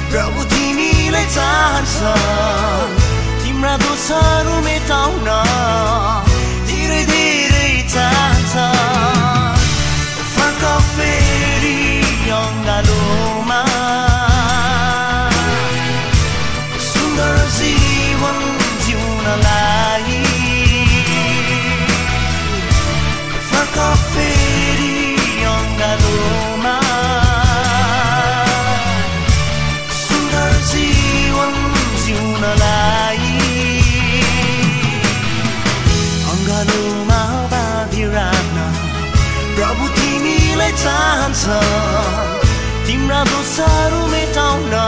प्रभु तिमीलाई चाहन्छ तिम्रा दोषहरू मेटाउन धेरै धेरै चाहन्छ फर्क फेरि अँगालोमा सुन्दर जीवन जिउनलाई फर्क फेरि अँगालोमा सुन्दर जीवन जिउनलाई अँगालोमा बाँधी राख्न प्रभु तिमीलाई चाहन्छ तिम्रा दोषहरू मेटाउन